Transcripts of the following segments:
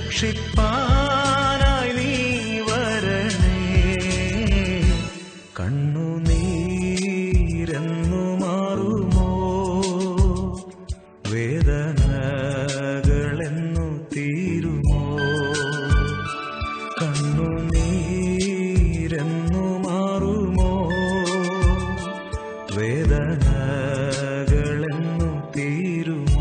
രക്ഷിപ്പാനായി നീ വരണേ. കണ്ണുനീരെന്നു മാറുമോ, വേദനകളെന്നു തീരുമോ? കണ്ണുനീരെന്നു മാറുമോ, വേദനകളെന്നു തീരുമോ?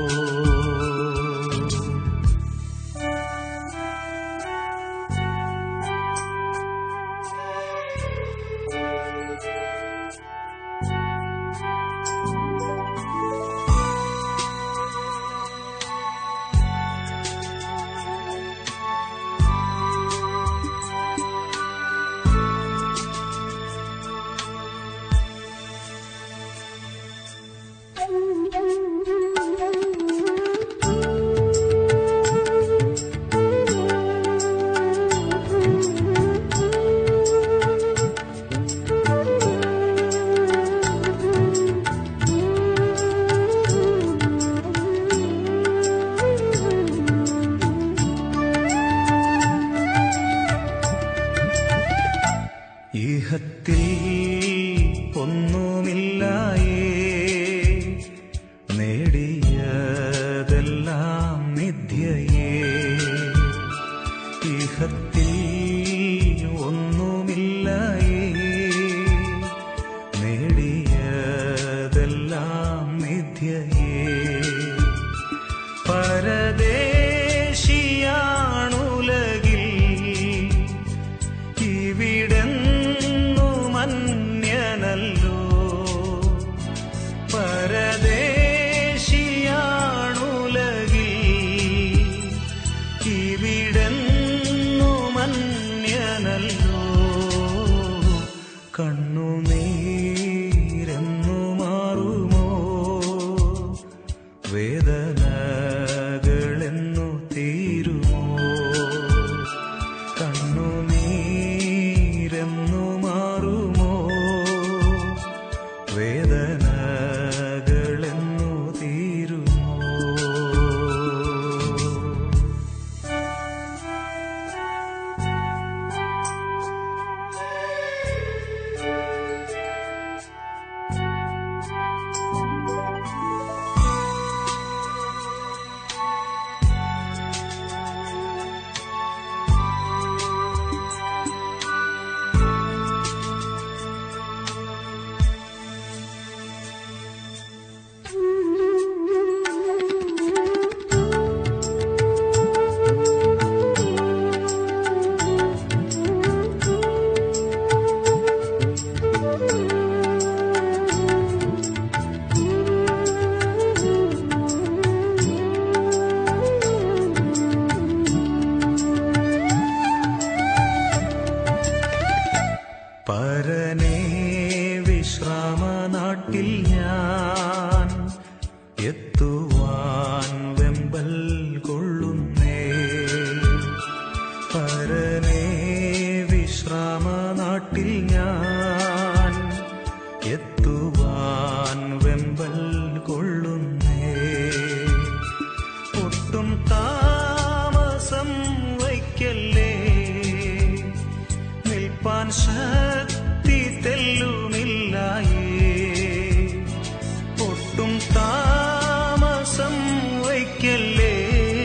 ഇഹത്തിൽ ഒന്നുമില്ലായേ, നേടിയതെല്ലാം നിത്യയേ. ഇഹത്തിൽ ഒന്നുമില്ലായേ, നേടിയതെല്ലാം നിത്യയേ. പരദേശിയാണുലകിൽ ഇവിടെന്നുമന്യനല്ലോ. പരദേശിയാണുലകിൽ ഇവിടെന്നുമന്യനല്ലോ. കണ്ണുനീരെന്നു മാറുമോ, വേദനകളെന്നു തീരുമോ? കണ്ണുനീരെന്നു മാറുമോ, വേദനകളെന്നു തീരുമോ? പരനേ വിശ്രാമനാട്ടിൽ ഞാൻ എത്തുവാൻ വെമ്പൽ കൊള്ളുന്നേ. പരനേ വിശ്രാമനാട്ടിൽ ഞാൻ എത്തുവാൻ വെമ്പൽ കൊള്ളുന്നേ. ഒട്ടും താമസം വയ്ക്കല്ലേ, നിൽപ്പാൻ ശക്തി തെല്ലുമില്ലായേ. ഒട്ടും താമസം വയ്ക്കല്ലേ,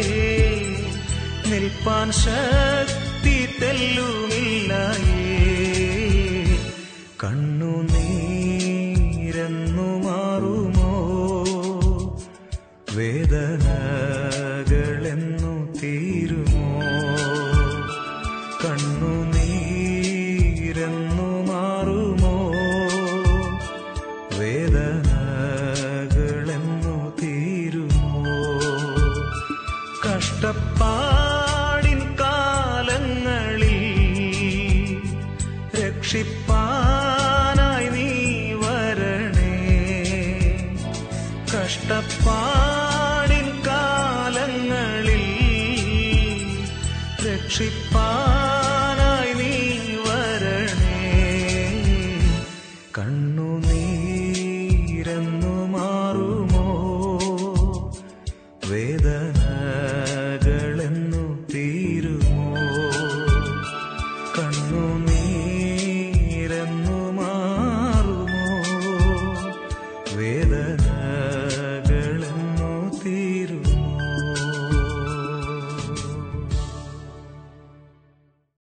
നിൽപ്പാൻ ശക്തി തെല്ലുമില്ലായേ. കണ്ണുനീരെന്നു മാറുമോ, വേദനകളെന്നു തീരുമോ? കണ്ണുനീരെന്നു മാറുമോ, വേദനകളെന്നു തീരുമോ? കഷ്ടപ്പാടിൻ കാലങ്ങളിൽ രക്ഷിപ്പാനായി നീ വരണേ. കഷ്ടപ്പാടിൻ കാലങ്ങളിൽ രക്ഷിപ്പാൻ